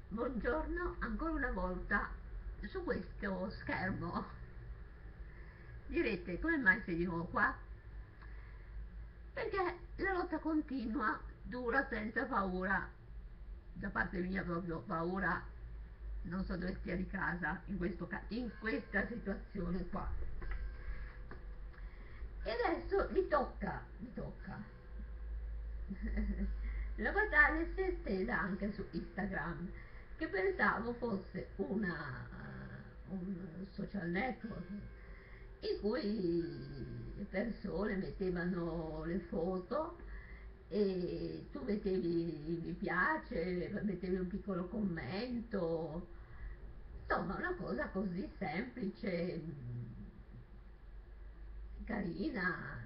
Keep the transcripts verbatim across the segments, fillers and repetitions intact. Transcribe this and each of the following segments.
Buongiorno ancora una volta su questo schermo. Direte come mai sei di nuovo qua? Perché la lotta continua dura senza paura, da parte mia proprio paura, non so dove stia di casa in, questo, in questa situazione qua. E adesso mi tocca, mi tocca. La battaglia si è estesa anche su Instagram, che pensavo fosse una, un social network in cui le persone mettevano le foto e tu mettevi mi piace, mettevi un piccolo commento, insomma una cosa così semplice, carina.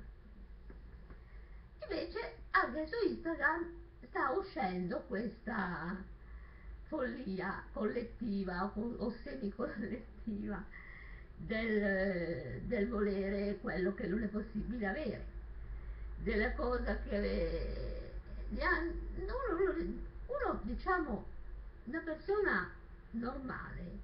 Invece anche su Instagram sta uscendo questa follia collettiva o, o semi-collettiva del, del volere quello che non è possibile avere, della cosa che uno, uno diciamo, una persona normale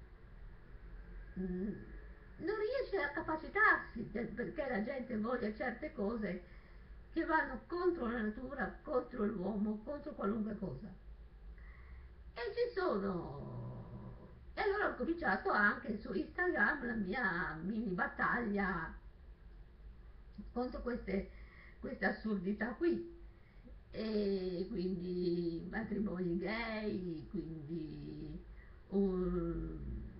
mh, non riesce a capacitarsi del perché la gente voglia certe cose che vanno contro la natura, contro l'uomo, contro qualunque cosa. E ci sono. E allora ho cominciato anche su Instagram la mia mini battaglia contro queste, queste assurdità qui. E quindi matrimoni gay, quindi un,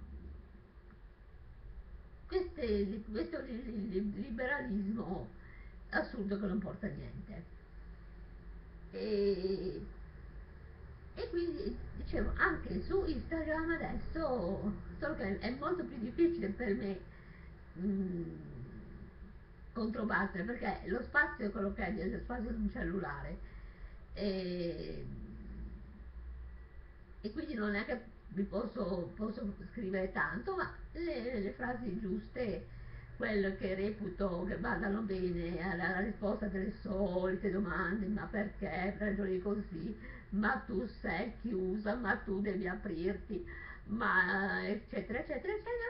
queste, questo liberalismo assurdo che non porta a niente. E, e quindi dicevo anche su Instagram adesso, solo che è molto più difficile per me mh, controbattere perché lo spazio è quello che è, lo spazio di un cellulare e, e quindi non è che mi posso, posso scrivere tanto, ma le, le frasi giuste, quelle che reputo che vadano bene alla, alla risposta delle solite domande, ma perché ragioni così, ma tu sei chiusa, ma tu devi aprirti, ma eccetera eccetera eccetera,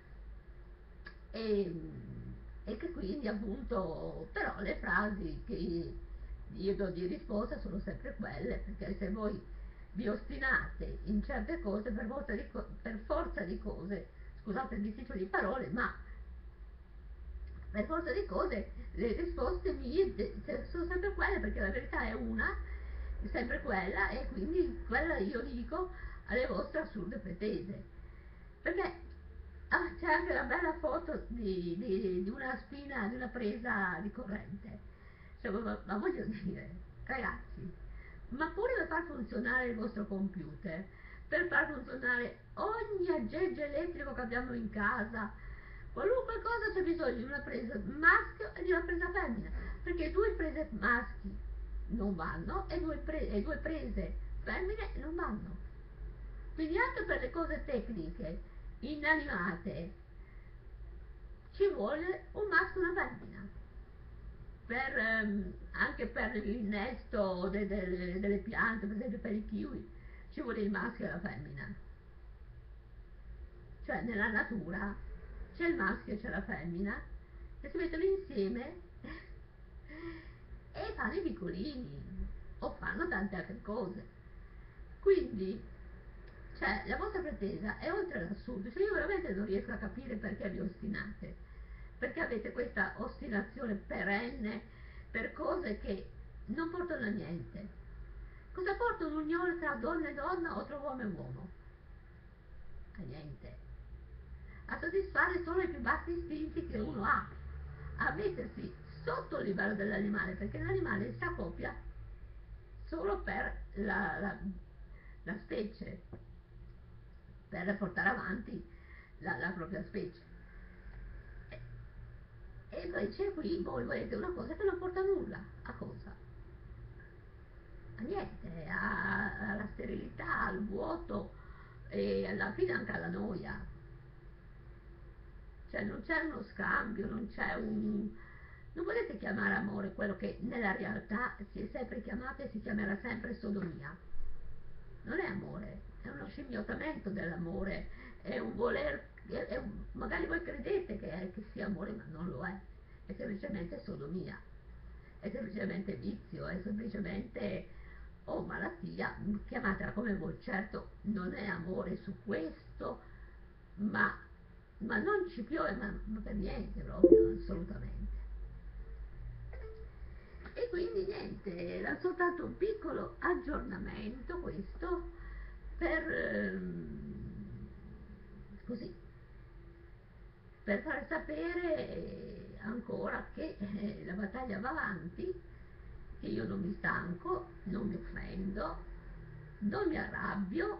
e, e che quindi appunto però le frasi che io do di risposta sono sempre quelle, perché se voi vi ostinate in certe cose per forza di, co- per forza di cose, scusate il bisticcio di parole, ma per forza di cose le risposte mie sono sempre quelle, perché la verità è una, è sempre quella, e quindi quella io dico alle vostre assurde pretese. Perché ah, c'è anche la bella foto di, di, di una spina, di una presa di corrente. Cioè, ma, ma voglio dire, ragazzi, ma pure per far funzionare il vostro computer, per far funzionare ogni aggeggio elettrico che abbiamo in casa, qualunque cosa c'è bisogno di una presa maschio e di una presa femmina, perché due prese maschi non vanno e due, pre- e due prese femmine non vanno. Quindi anche per le cose tecniche inanimate ci vuole un maschio e una femmina. Per, ehm, anche per l'innesto de- de- delle piante, per esempio per i kiwi, ci vuole il maschio e la femmina. Cioè nella natura c'è il maschio e c'è la femmina che si mettono insieme e fanno i piccolini o fanno tante altre cose. Quindi, cioè, la vostra pretesa è oltre l'assurdo. Cioè, io veramente non riesco a capire perché vi ostinate. Perché avete questa ostinazione perenne per cose che non portano a niente. Cosa porta un'unione tra donna e donna o tra uomo e uomo? A niente. A soddisfare solo i più bassi istinti che uno ha, a mettersi sotto il livello dell'animale, perché l'animale si accoppia solo per la, la, la specie, per portare avanti la, la propria specie. E, e invece qui voi volete una cosa che non porta a nulla. A cosa? A niente, a- alla sterilità, al vuoto e alla fine anche alla noia. Cioè non c'è uno scambio, non c'è un... Non potete chiamare amore quello che nella realtà si è sempre chiamato e si chiamerà sempre sodomia. Non è amore, è una scimmiotamento dell'amore, è un voler, è, è un, magari voi credete che, è, che sia amore, ma non lo è, è semplicemente sodomia, è semplicemente vizio, è semplicemente o malattia, chiamatela come voi, certo non è amore su questo, ma, ma non ci piove, ma, ma per niente proprio, assolutamente. E quindi niente, era soltanto un piccolo aggiornamento questo per ehm, così, per far sapere eh, ancora che eh, la battaglia va avanti, che io non mi stanco, non mi offendo, non mi arrabbio,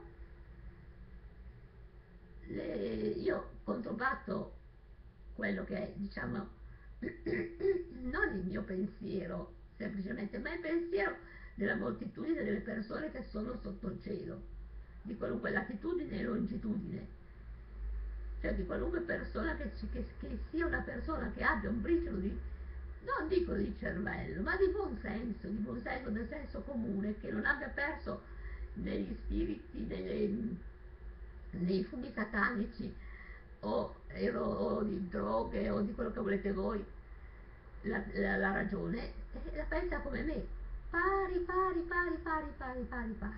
le, io controbatto quello che è, diciamo, non il mio pensiero semplicemente, ma il pensiero della moltitudine delle persone che sono sotto il cielo, di qualunque latitudine e longitudine, cioè di qualunque persona che, che, che sia una persona che abbia un briciolo di, non dico di cervello, ma di buon senso, di buon senso nel senso comune, che non abbia perso negli spiriti, nelle, nei fumi satanici o, o di droghe o di quello che volete voi, la, la, la ragione, eh, la pensa come me, pari, pari, pari, pari, pari, pari, pari.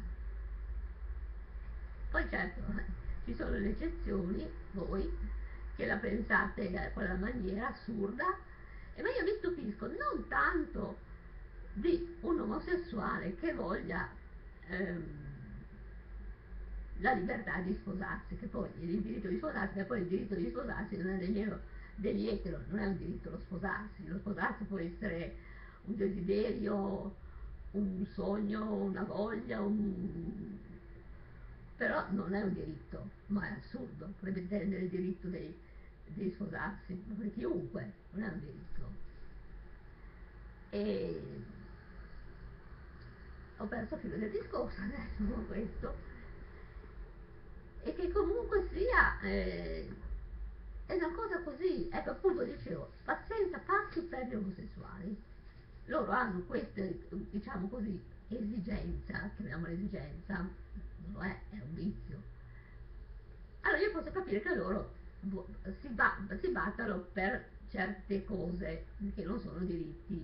Poi certo, ci sono le eccezioni, voi, che la pensate in quella maniera assurda, e ma io mi stupisco non tanto di un omosessuale che voglia ehm, la libertà di sposarsi, che poi il diritto di sposarsi, che poi il diritto di sposarsi non è nemmeno degli etero, non è un diritto lo sposarsi, lo sposarsi può essere un desiderio, un sogno, una voglia, un... però non è un diritto, ma è assurdo pretendere il diritto dei, di sposarsi, per chiunque, non è un diritto. E ho perso il filo del discorso adesso con questo, e che comunque sia eh, è una cosa così, ecco appunto dicevo, pazienza passi per gli omosessuali, loro hanno questa, diciamo così, esigenza, chiamiamola esigenza, non lo è, è un vizio. Allora io posso capire che loro si, ba- si battano per certe cose che non sono diritti,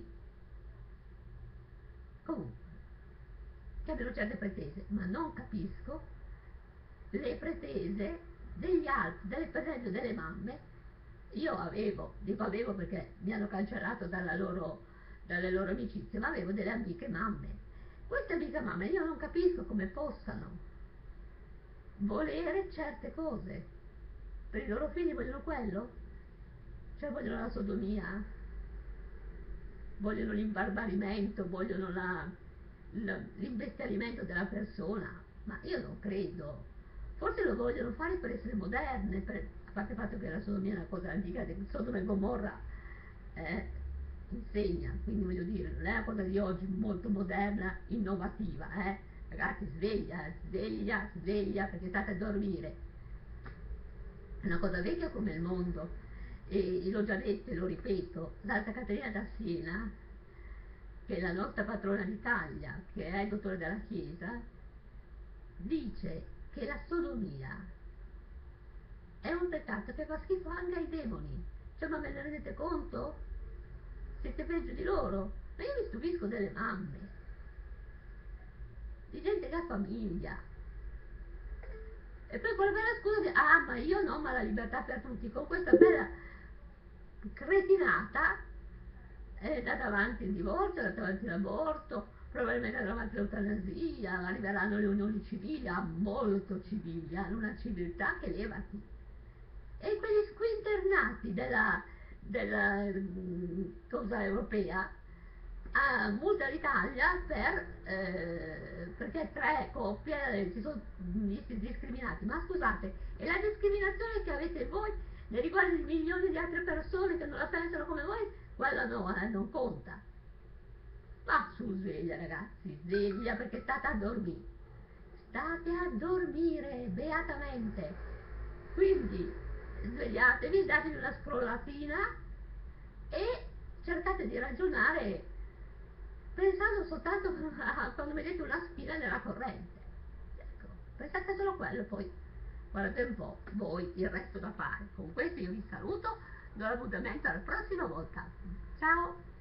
comunque, che abbiano certe pretese, ma non capisco le pretese degli altri, delle, per esempio delle mamme. Io avevo, dico avevo perché mi hanno cancellato dalla loro, dalle loro amicizie, ma avevo delle amiche mamme. Queste amiche mamme io non capisco come possano volere certe cose. Per i loro figli vogliono quello? Cioè vogliono la sodomia? Vogliono l'imbarbarimento? Vogliono la, la, l'investialimento della persona? Ma io non credo. Forse lo vogliono fare per essere moderne, per, a parte il fatto che la sodomia è una cosa antica, Sodoma e Gomorra eh, insegna, quindi voglio dire, non è una cosa di oggi molto moderna, innovativa, eh. Ragazzi, sveglia, sveglia, sveglia, perché state a dormire. È una cosa vecchia come il mondo. E l'ho già detto e lo ripeto, Santa Caterina da Siena, che è la nostra patrona d'Italia, che è il dottore della Chiesa, dice che la sodomia è un peccato che fa schifo anche ai demoni. Cioè, ma ve ne rendete conto? Siete peggio di loro. Ma io mi stupisco delle mamme, di gente che ha famiglia. E poi quella bella scusa di, ah ma io no, ma la libertà per tutti, con questa bella cretinata è andata avanti il divorzio, è andata avanti l'aborto, probabilmente andrà avanti l'eutanasia, arriveranno le unioni civili, ah, molto civili, hanno una civiltà che levati. E quegli squinternati della, della mh, cosa europea a multa l'Italia per, eh, perché tre coppie si sono visti discriminati. Ma scusate, e la discriminazione che avete voi nei riguardi di milioni di altre persone che non la pensano come voi, quella no, eh, non conta. Ma su, sveglia ragazzi, sveglia perché state a dormire. State a dormire, beatamente. Quindi svegliatevi, datevi una scrollatina e cercate di ragionare pensando soltanto a quando vedete una spina nella corrente. Ecco, pensate è solo quello, poi guardate un po' voi il resto da fare. Con questo io vi saluto, do l'appuntamento alla prossima volta. Ciao!